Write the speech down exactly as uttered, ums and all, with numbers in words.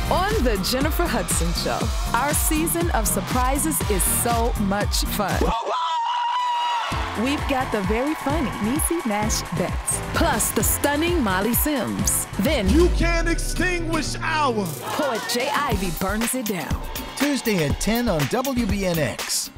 On The Jennifer Hudson Show, our season of surprises is so much fun. We've got the very funny Niecy Nash-Betts, plus the stunning Molly Sims. Then, you can't extinguish our poet J. Ivy burns it down. Tuesday at ten on W B N X.